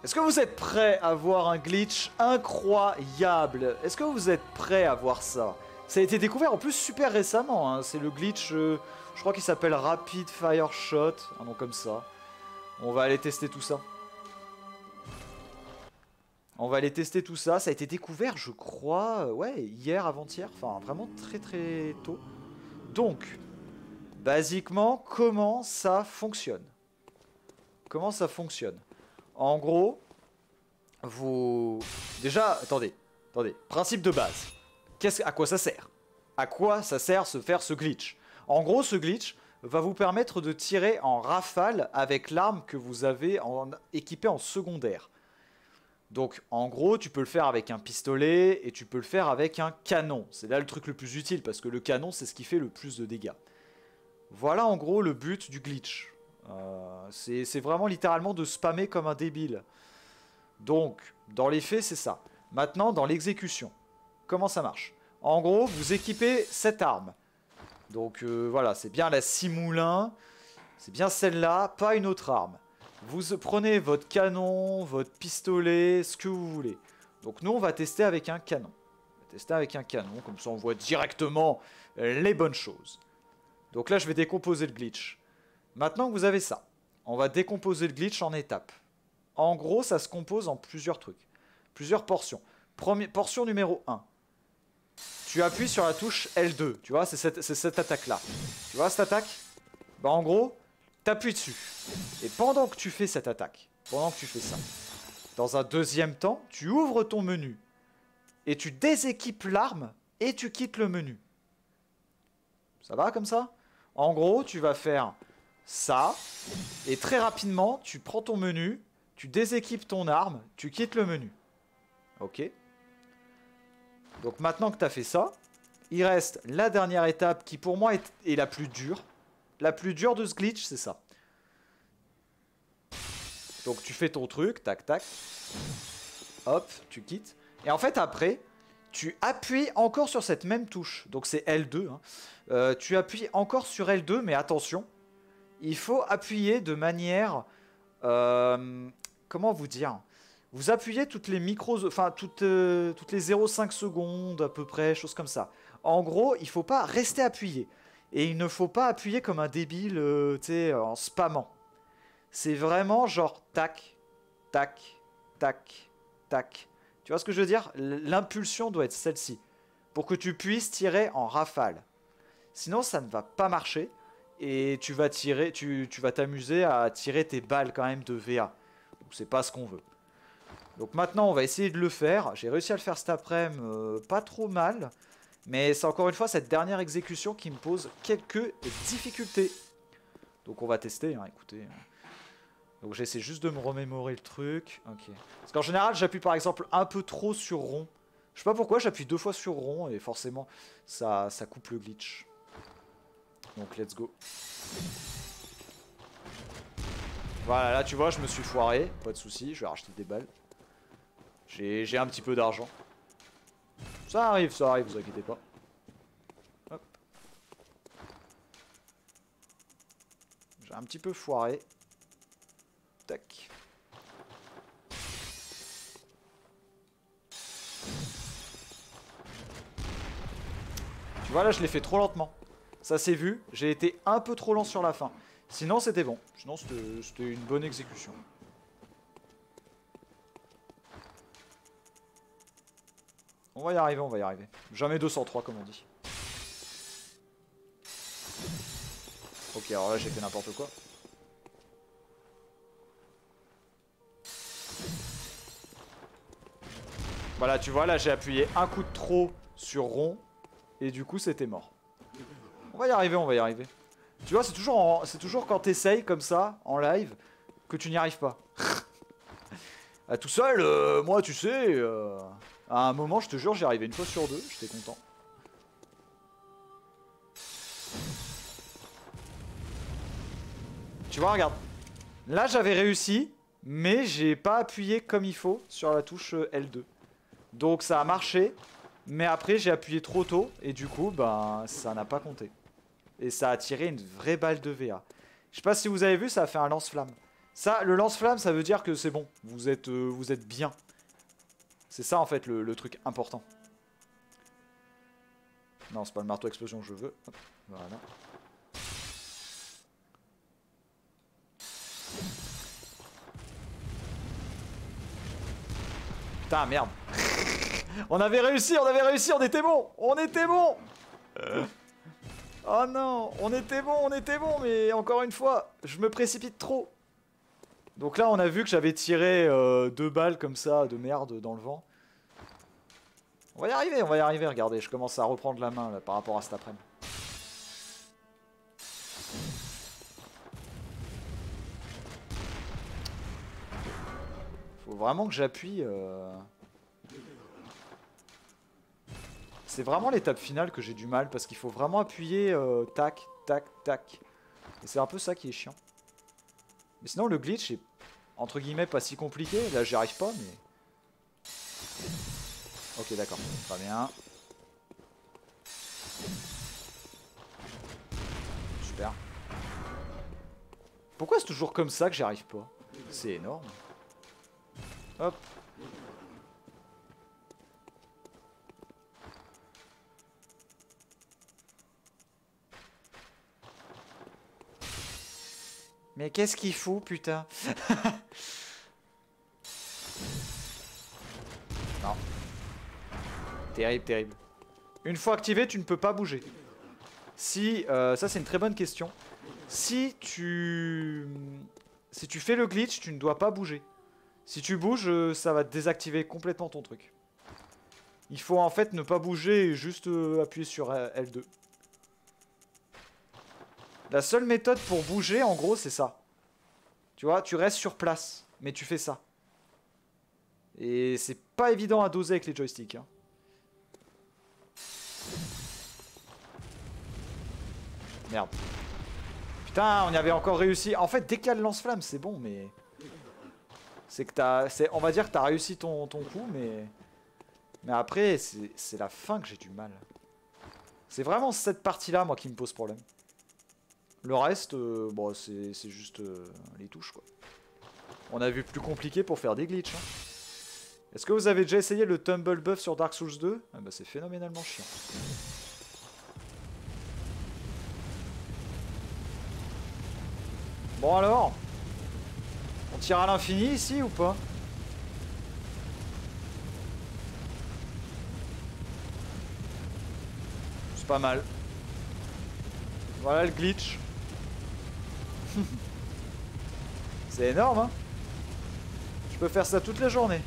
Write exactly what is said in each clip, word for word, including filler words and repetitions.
Est-ce que vous êtes prêts à voir un glitch incroyable? Est-ce que vous êtes prêts à voir ça? Ça a été découvert en plus super récemment, hein. C'est le glitch, euh, je crois qu'il s'appelle Rapid Fire Shot, un nom comme ça. On va aller tester tout ça. On va aller tester tout ça. Ça a été découvert, je crois, ouais, hier, avant-hier. Enfin, vraiment très très tôt. Donc, basiquement, comment ça fonctionne? Comment ça fonctionne? En gros, vous... Déjà, attendez, attendez. Principe de base. Qu'est-ce... À quoi ça sert? À quoi ça sert se faire ce glitch? En gros, ce glitch va vous permettre de tirer en rafale avec l'arme que vous avez en... équipée en secondaire. Donc, en gros, tu peux le faire avec un pistolet et tu peux le faire avec un canon. C'est là le truc le plus utile parce que le canon, c'est ce qui fait le plus de dégâts. Voilà, en gros, le but du glitch. Euh, c'est vraiment littéralement de spammer comme un débile. Donc, dans les faits, c'est ça. Maintenant, dans l'exécution, comment ça marche? En gros, vous équipez cette arme. Donc, euh, voilà, c'est bien la six moulins. C'est bien celle-là, pas une autre arme. Vous prenez votre canon, votre pistolet, ce que vous voulez. Donc nous, on va tester avec un canon. On va tester avec un canon, comme ça on voit directement les bonnes choses. Donc là, je vais décomposer le glitch. Maintenant que vous avez ça, on va décomposer le glitch en étapes. En gros, ça se compose en plusieurs trucs. Plusieurs portions. Première, portion numéro un. Tu appuies sur la touche L deux. Tu vois, c'est cette, cette attaque-là. Tu vois cette attaque? Bah en gros... T'appuies dessus. Et pendant que tu fais cette attaque, pendant que tu fais ça, dans un deuxième temps, tu ouvres ton menu. Et tu déséquipes l'arme et tu quittes le menu. Ça va comme ça? En gros, tu vas faire ça. Et très rapidement, tu prends ton menu, tu déséquipes ton arme, tu quittes le menu. Ok? Donc maintenant que tu as fait ça, il reste la dernière étape qui pour moi est, est la plus dure. La plus dure de ce glitch, c'est ça. Donc tu fais ton truc, tac tac. Hop, tu quittes. Et en fait après, tu appuies encore sur cette même touche. Donc c'est L deux. Hein. Euh, tu appuies encore sur L deux, mais attention. Il faut appuyer de manière... Euh, comment vous dire? Vous appuyez toutes les micros... Enfin, toutes, euh, toutes les zéro virgule cinq secondes à peu près, choses comme ça. En gros, il ne faut pas rester appuyé. Et il ne faut pas appuyer comme un débile, euh, tu sais, en spammant. C'est vraiment genre tac, tac, tac, tac. Tu vois ce que je veux dire? L'impulsion doit être celle-ci. Pour que tu puisses tirer en rafale. Sinon, ça ne va pas marcher. Et tu vas tirer, tu, tu vas t'amuser à tirer tes balles quand même de V A. Donc c'est pas ce qu'on veut. Donc maintenant, on va essayer de le faire. J'ai réussi à le faire cet après-midi, euh, pas trop mal. Mais c'est encore une fois cette dernière exécution qui me pose quelques difficultés. Donc on va tester, hein, écoutez. Donc j'essaie juste de me remémorer le truc. Ok. Parce qu'en général, j'appuie par exemple un peu trop sur rond. Je sais pas pourquoi, j'appuie deux fois sur rond et forcément, ça, ça coupe le glitch. Donc let's go. Voilà, là tu vois, je me suis foiré. Pas de soucis, je vais racheter des balles. J'ai un petit peu d'argent. Ça arrive, ça arrive, vous inquiétez pas. Hop. J'ai un petit peu foiré. Tac. Tu vois là, je l'ai fait trop lentement. Ça s'est vu, j'ai été un peu trop lent sur la fin. Sinon c'était bon, sinon c'était une bonne exécution. On va y arriver, on va y arriver. Jamais deux cent trois comme on dit. Ok, alors là j'ai fait n'importe quoi. Voilà, tu vois, là j'ai appuyé un coup de trop sur rond. Et du coup c'était mort. On va y arriver, on va y arriver. Tu vois, c'est toujours, en... c'est toujours quand t'essayes comme ça, en live, que tu n'y arrives pas. À tout seul, euh, moi tu sais, euh, à un moment je te jure j'y arrivais une fois sur deux, j'étais content. Tu vois, regarde. Là j'avais réussi, mais j'ai pas appuyé comme il faut sur la touche L deux. Donc ça a marché, mais après j'ai appuyé trop tôt, et du coup, ben, ça n'a pas compté. Et ça a tiré une vraie balle de V A. Je sais pas si vous avez vu, ça a fait un lance-flamme. Ça, le lance-flamme, ça veut dire que c'est bon. Vous êtes, euh, vous êtes bien. C'est ça, en fait, le, le truc important. Non, c'est pas le marteau explosion que je veux. Hop, voilà. Putain, merde. On avait réussi, on avait réussi, on était bon. On était bon. Oh non, on était bon, on était bon, mais encore une fois, je me précipite trop. Donc là, on a vu que j'avais tiré euh, deux balles comme ça, de merde, dans le vent. On va y arriver, on va y arriver, regardez, je commence à reprendre la main là, par rapport à cet après-midi. Faut vraiment que j'appuie... Euh... C'est vraiment l'étape finale que j'ai du mal, parce qu'il faut vraiment appuyer euh, tac, tac, tac. Et c'est un peu ça qui est chiant. Mais sinon, le glitch est, entre guillemets, pas si compliqué. Là, j'y arrive pas, mais... Ok, d'accord, très bien. Super. Pourquoi c'est toujours comme ça que j'y arrive pas? C'est énorme. Hop. Mais qu'est-ce qu'il fout, putain? Non. Terrible, terrible. Une fois activé, tu ne peux pas bouger. Si, euh, ça c'est une très bonne question. Si tu... Si tu fais le glitch, tu ne dois pas bouger. Si tu bouges, ça va désactiver complètement ton truc. Il faut en fait ne pas bouger et juste euh, appuyer sur L deux. La seule méthode pour bouger, en gros, c'est ça. Tu vois, tu restes sur place, mais tu fais ça. Et c'est pas évident à doser avec les joysticks. Hein. Merde. Putain, on y avait encore réussi. En fait, dès qu'il y a le lance-flamme, c'est bon, mais... C'est que t'as... On va dire que t'as réussi ton, ton coup, mais... Mais après, c'est la fin que j'ai du mal. C'est vraiment cette partie-là, moi, qui me pose problème. Le reste, euh, bon, c'est juste euh, les touches, quoi. On a vu plus compliqué pour faire des glitches. Hein. Est-ce que vous avez déjà essayé le Tumble Buff sur Dark Souls deux? Ah bah, c'est phénoménalement chiant. Bon alors, on tire à l'infini ici ou pas? C'est pas mal. Voilà le glitch. C'est énorme, hein. Je peux faire ça toute la journée.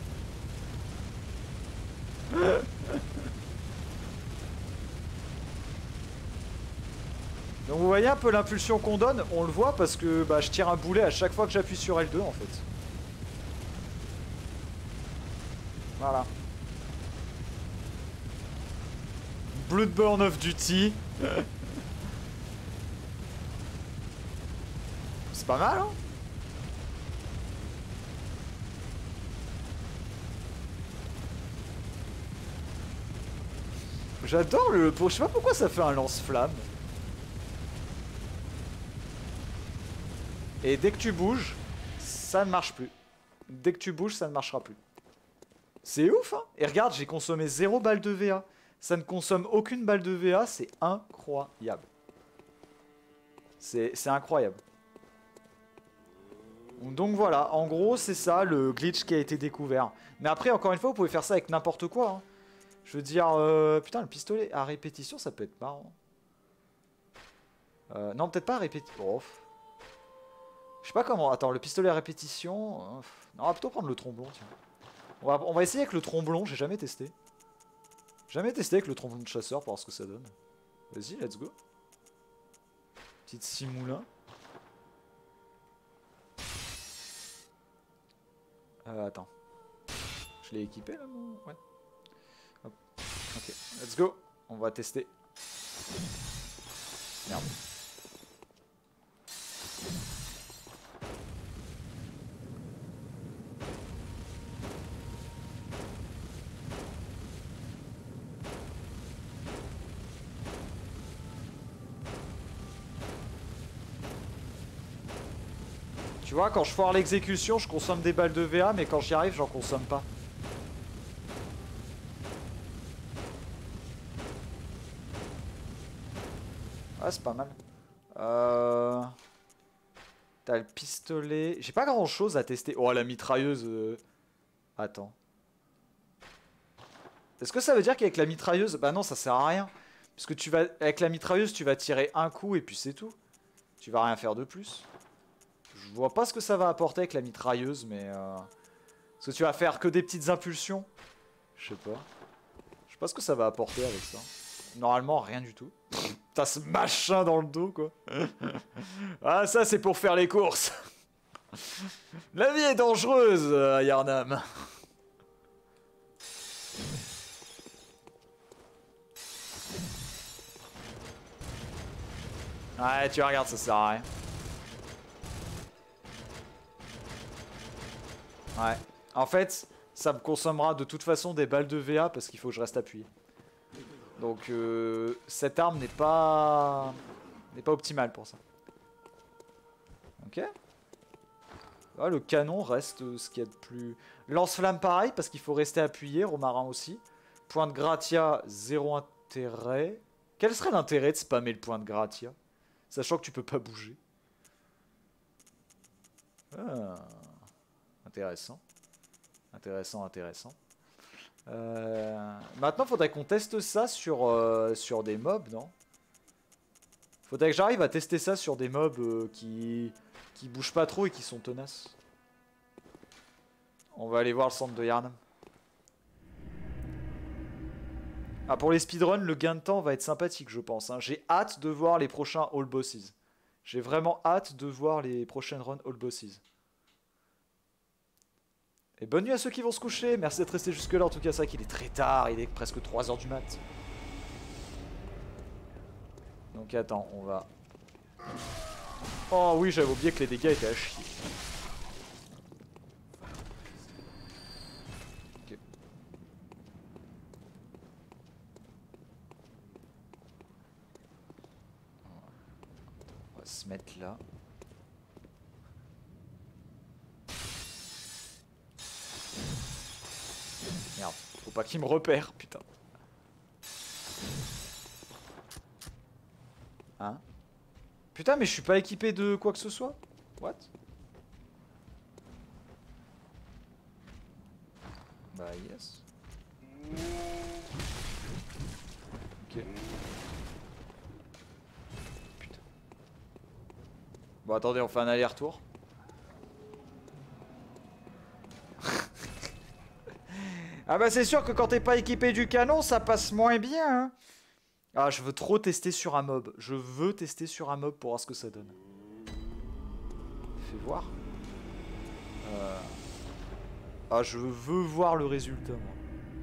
Donc vous voyez un peu l'impulsion qu'on donne, on le voit parce que bah, je tire un boulet à chaque fois que j'appuie sur L deux en fait. Voilà. Bloodborne of Duty. C'est pas mal, hein. J'adore le... Je sais pas pourquoi ça fait un lance-flamme. Et dès que tu bouges, ça ne marche plus. Dès que tu bouges, ça ne marchera plus. C'est ouf, hein. Et regarde, j'ai consommé zéro balle de V A. Ça ne consomme aucune balle de V A, c'est incroyable. C'est incroyable. Donc voilà, en gros, c'est ça le glitch qui a été découvert. Mais après, encore une fois, vous pouvez faire ça avec n'importe quoi. Hein. Je veux dire, euh, putain, le pistolet à répétition, ça peut être marrant. Euh, non, peut-être pas à répétition. Oh. Je sais pas comment. Attends, le pistolet à répétition. Euh, non, on va plutôt prendre le tromblon, tiens. On va, on va essayer avec le tromblon, j'ai jamais testé. Jamais testé avec le tromblon de chasseur pour voir ce que ça donne. Vas-y, let's go. Petite scie moulin. Euh, attends. Je l'ai équipé là, mon... Ouais. Hop. Ok, let's go. On va tester. Merde. Tu vois, quand je foire l'exécution, je consomme des balles de V A, mais quand j'y arrive, j'en consomme pas. Ah, c'est pas mal. Euh... T'as le pistolet. J'ai pas grand chose à tester. Oh, la mitrailleuse. Euh... Attends. Est-ce que ça veut dire qu'avec la mitrailleuse... Bah non, ça sert à rien. Parce que tu vas... avec la mitrailleuse, tu vas tirer un coup et puis c'est tout. Tu vas rien faire de plus. Je vois pas ce que ça va apporter avec la mitrailleuse, mais... Euh... Est-ce que tu vas faire que des petites impulsions? Je sais pas. Je sais pas ce que ça va apporter avec ça. Normalement, rien du tout. T'as ce machin dans le dos, quoi. Ah, ça, c'est pour faire les courses. La vie est dangereuse, à Yarnam. Ouais, tu regardes, ça sert à rien. Ouais. En fait, ça me consommera de toute façon des balles de V A parce qu'il faut que je reste appuyé. Donc, euh, cette arme n'est pas... n'est pas optimale pour ça. Ok. Ah, le canon reste ce qu'il y a de plus... Lance-flamme pareil parce qu'il faut rester appuyé, Romarin aussi. Point de gratia, zéro intérêt. Quel serait l'intérêt de spammer le point de gratia? Sachant que tu peux pas bouger. Ah. Intéressant. Intéressant, intéressant. Euh... Maintenant, faudrait qu'on teste ça sur, euh, sur des mobs, non? Faudrait que j'arrive à tester ça sur des mobs euh, qui... qui bougent pas trop et qui sont tenaces. On va aller voir le centre de Yarnam. Ah, pour les speedruns, le gain de temps va être sympathique, je pense. Hein. J'ai hâte de voir les prochains All Bosses. J'ai vraiment hâte de voir les prochaines runs All Bosses. Et bonne nuit à ceux qui vont se coucher. Merci d'être restés jusque là. En tout cas, c'est vrai qu'il est très tard. Il est presque trois heures du mat. Donc attends, on va... Oh oui, j'avais oublié que les dégâts étaient à chier. Ok. On va se mettre là. Merde, faut pas qu'il me repère, putain. Hein? Putain, mais je suis pas équipé de quoi que ce soit? What? Bah yes. Ok. Putain. Bon attendez, on fait un aller-retour. Ah bah c'est sûr que quand t'es pas équipé du canon, ça passe moins bien, hein. Ah, je veux trop tester sur un mob. Je veux tester sur un mob pour voir ce que ça donne. Fais voir. Euh... Ah, je veux voir le résultat, moi.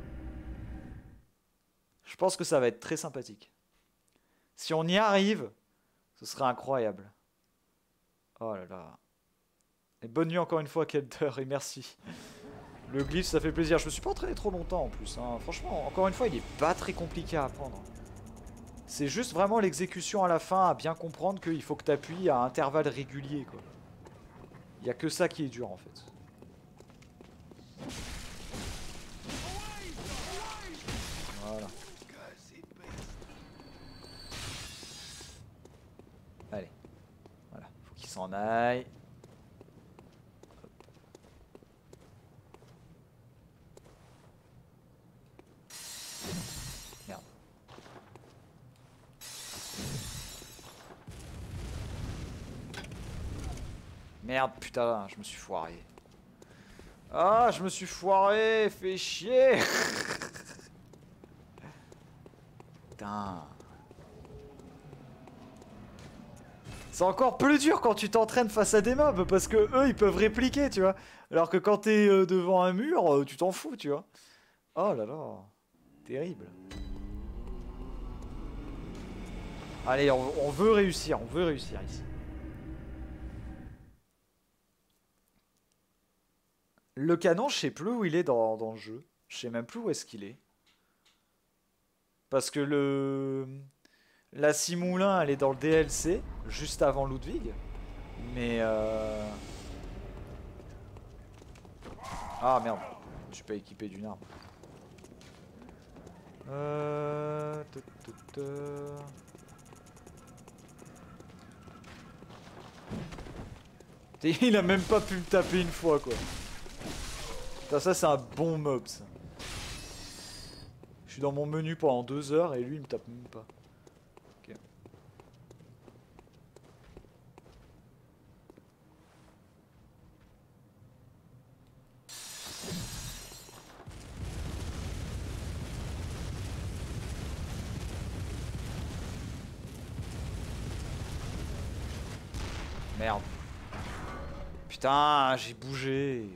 Je pense que ça va être très sympathique. Si on y arrive, ce serait incroyable. Oh là là. Et bonne nuit encore une fois, Kelter, et merci. Le glitch, ça fait plaisir. Je me suis pas entraîné trop longtemps en plus. Hein. Franchement, encore une fois, il est pas très compliqué à apprendre. C'est juste vraiment l'exécution à la fin, à bien comprendre qu'il faut que tu appuies à intervalles réguliers, quoi. Il n'y a que ça qui est dur, en fait. Voilà. Allez. Voilà. Faut qu'il s'en aille. Merde. Merde, putain, je me suis foiré. Ah, je me suis foiré, fais chier. Putain. C'est encore plus dur quand tu t'entraînes face à des mobs, parce que eux, ils peuvent répliquer, tu vois. Alors que quand t'es euh, devant un mur, euh, tu t'en fous, tu vois. Oh là là. Terrible. Allez, on, on veut réussir, on veut réussir ici. Le canon, je sais plus où il est dans, dans le jeu. Je sais même plus où est-ce qu'il est. Parce que le... La Simoulin, elle est dans le D L C, juste avant Ludwig. Mais... Euh... Ah merde, je suis pas équipé d'une arme. Euh... Il a même pas pu me taper une fois quoi. Putain, ça c'est un bon mob ça. Je suis dans mon menu pendant deux heures et lui il me tape même pas. Ok. Merde. Putain, j'ai bougé.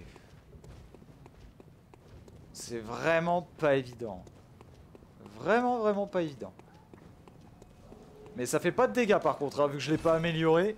C'est vraiment pas évident. Vraiment, vraiment pas évident. Mais ça fait pas de dégâts par contre, hein, vu que je l'ai pas amélioré.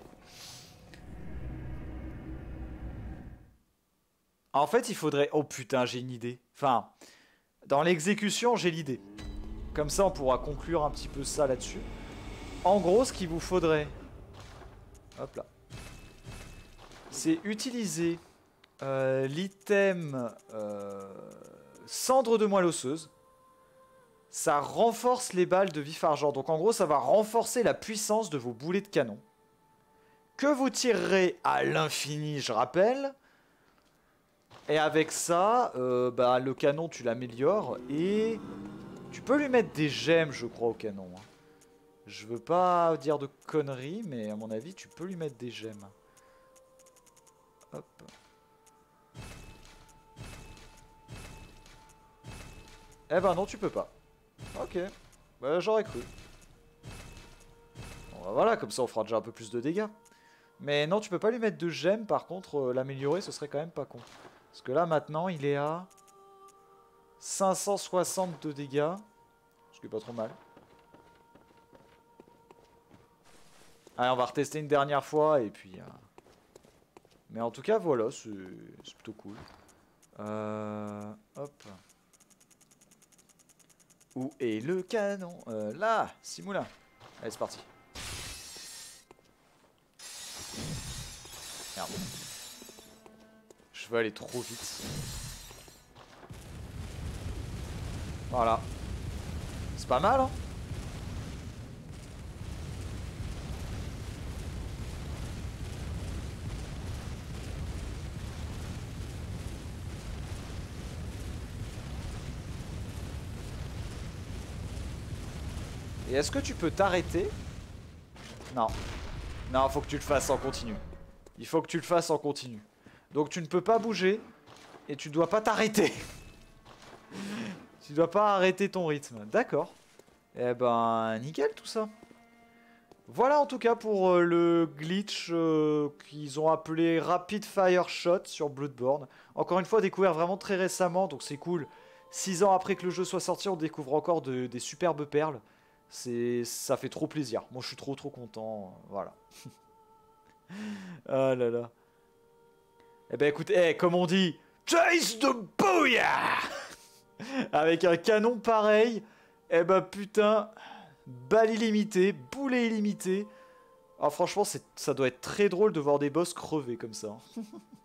En fait, il faudrait... Oh putain, j'ai une idée. Enfin, dans l'exécution, j'ai l'idée. Comme ça, on pourra conclure un petit peu ça là-dessus. En gros, ce qu'il vous faudrait... Hop là. C'est utiliser euh, l'item euh, cendre de moelle osseuse. Ça renforce les balles de vif argent. Donc en gros, ça va renforcer la puissance de vos boulets de canon. Que vous tirerez à l'infini, je rappelle. Et avec ça, euh, bah, le canon, tu l'améliores. Et tu peux lui mettre des gemmes, je crois, au canon. Hein. Je veux pas dire de conneries, mais à mon avis, tu peux lui mettre des gemmes. Hop. Eh ben non, tu peux pas. Ok. Bah, j'aurais cru. Bon, bah, voilà, comme ça on fera déjà un peu plus de dégâts. Mais non, tu peux pas lui mettre de gemmes. Par contre, euh, l'améliorer, ce serait quand même pas con. Parce que là, maintenant, il est à cinq cent soixante de dégâts. Ce qui est pas trop mal. Allez, on va retester une dernière fois et puis... Euh... Mais en tout cas, voilà, c'est plutôt cool. Euh... Hop. Où est le canon? euh, Là, Simoula. Allez, c'est parti. Merde. Je veux aller trop vite. Voilà. C'est pas mal, hein? Et est-ce que tu peux t'arrêter? Non. Non, faut que tu le fasses en continu. Il faut que tu le fasses en continu. Donc tu ne peux pas bouger. Et tu dois pas t'arrêter. Tu dois pas arrêter ton rythme. D'accord. Eh ben, nickel tout ça. Voilà en tout cas pour euh, le glitch euh, qu'ils ont appelé Rapid Fire Shot sur Bloodborne. Encore une fois, découvert vraiment très récemment, donc c'est cool. Six ans après que le jeu soit sorti, on découvre encore de, des superbes perles. Ça fait trop plaisir. Moi, je suis trop trop content. Voilà. Ah là là. Eh ben écoute, eh, comme on dit, chase the booyah. Avec un canon pareil, eh ben putain, balle illimitée, boulet illimité. Ah franchement, ça doit être très drôle de voir des boss crever comme ça.